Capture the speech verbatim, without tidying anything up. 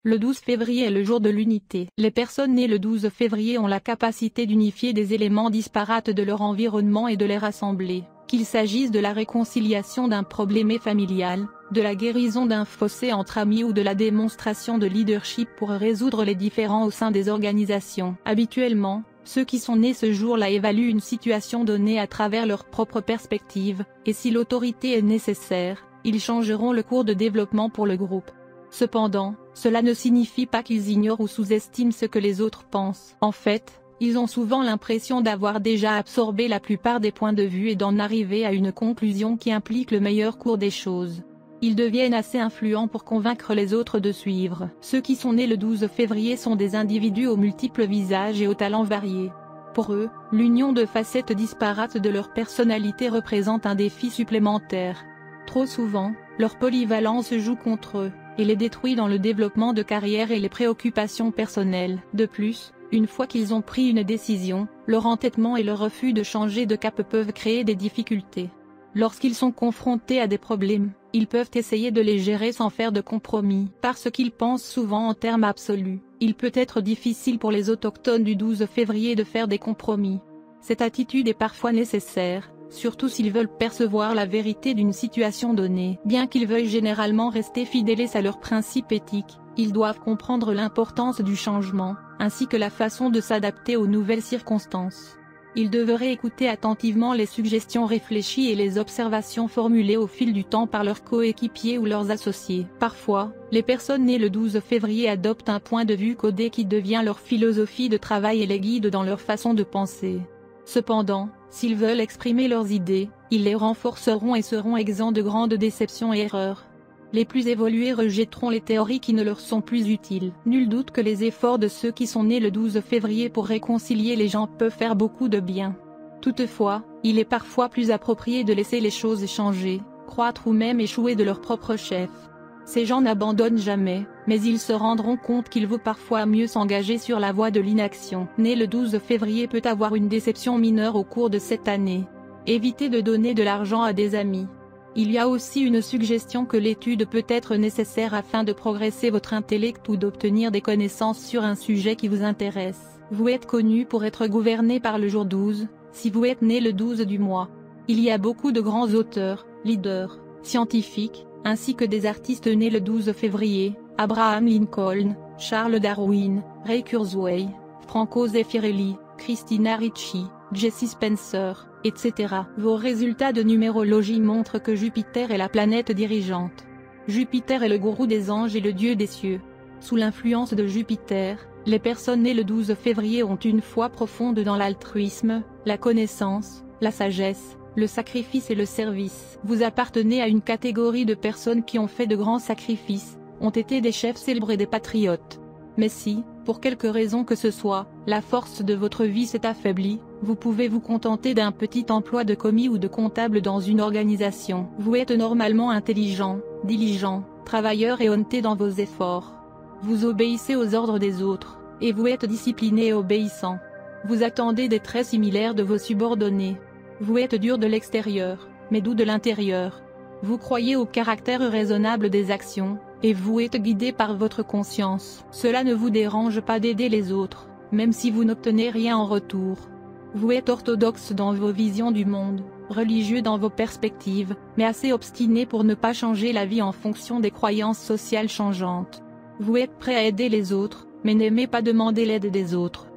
Le douze février est le jour de l'unité. Les personnes nées le douze février ont la capacité d'unifier des éléments disparates de leur environnement et de les rassembler, qu'il s'agisse de la réconciliation d'un problème familial, de la guérison d'un fossé entre amis ou de la démonstration de leadership pour résoudre les différends au sein des organisations. Habituellement, ceux qui sont nés ce jour-là évaluent une situation donnée à travers leur propre perspective, et si l'autorité est nécessaire, ils changeront le cours de développement pour le groupe. Cependant, cela ne signifie pas qu'ils ignorent ou sous-estiment ce que les autres pensent. En fait, ils ont souvent l'impression d'avoir déjà absorbé la plupart des points de vue et d'en arriver à une conclusion qui implique le meilleur cours des choses. Ils deviennent assez influents pour convaincre les autres de suivre. Ceux qui sont nés le douze février sont des individus aux multiples visages et aux talents variés. Pour eux, l'union de facettes disparates de leur personnalité représente un défi supplémentaire. Trop souvent, leur polyvalence joue contre eux, et les détruit dans le développement de carrière et les préoccupations personnelles. De plus, une fois qu'ils ont pris une décision, leur entêtement et le refus de changer de cap peuvent créer des difficultés. Lorsqu'ils sont confrontés à des problèmes, ils peuvent essayer de les gérer sans faire de compromis. Parce qu'ils pensent souvent en termes absolus, il peut être difficile pour les autochtones du douze février de faire des compromis. Cette attitude est parfois nécessaire, surtout s'ils veulent percevoir la vérité d'une situation donnée. Bien qu'ils veuillent généralement rester fidèles à leurs principes éthiques, ils doivent comprendre l'importance du changement, ainsi que la façon de s'adapter aux nouvelles circonstances. Ils devraient écouter attentivement les suggestions réfléchies et les observations formulées au fil du temps par leurs coéquipiers ou leurs associés. Parfois, les personnes nées le douze février adoptent un point de vue codé qui devient leur philosophie de travail et les guide dans leur façon de penser. Cependant, s'ils veulent exprimer leurs idées, ils les renforceront et seront exempts de grandes déceptions et erreurs. Les plus évolués rejetteront les théories qui ne leur sont plus utiles. Nul doute que les efforts de ceux qui sont nés le douze février pour réconcilier les gens peuvent faire beaucoup de bien. Toutefois, il est parfois plus approprié de laisser les choses changer, croître ou même échouer de leur propre chef. Ces gens n'abandonnent jamais, mais ils se rendront compte qu'il vaut parfois mieux s'engager sur la voie de l'inaction. Né le douze février peut avoir une déception mineure au cours de cette année. Évitez de donner de l'argent à des amis. Il y a aussi une suggestion que l'étude peut être nécessaire afin de progresser votre intellect ou d'obtenir des connaissances sur un sujet qui vous intéresse. Vous êtes connu pour être gouverné par le jour douze, si vous êtes né le douze du mois. Il y a beaucoup de grands auteurs, leaders, scientifiques, ainsi que des artistes nés le douze février, Abraham Lincoln, Charles Darwin, Ray Kurzweil, Franco Zeffirelli, Christina Ricci, Jesse Spencer, et cetera. Vos résultats de numérologie montrent que Jupiter est la planète dirigeante. Jupiter est le gourou des anges et le dieu des cieux. Sous l'influence de Jupiter, les personnes nées le douze février ont une foi profonde dans l'altruisme, la connaissance, la sagesse, le sacrifice et le service. Vous appartenez à une catégorie de personnes qui ont fait de grands sacrifices, ont été des chefs célèbres et des patriotes. Mais si, pour quelque raison que ce soit, la force de votre vie s'est affaiblie, vous pouvez vous contenter d'un petit emploi de commis ou de comptable dans une organisation. Vous êtes normalement intelligent, diligent, travailleur et honnête dans vos efforts. Vous obéissez aux ordres des autres, et vous êtes discipliné et obéissant. Vous attendez des traits similaires de vos subordonnés. Vous êtes dur de l'extérieur, mais doux de l'intérieur. Vous croyez au caractère raisonnable des actions, et vous êtes guidé par votre conscience. Cela ne vous dérange pas d'aider les autres, même si vous n'obtenez rien en retour. Vous êtes orthodoxe dans vos visions du monde, religieux dans vos perspectives, mais assez obstiné pour ne pas changer la vie en fonction des croyances sociales changeantes. Vous êtes prêt à aider les autres, mais n'aimez pas demander l'aide des autres.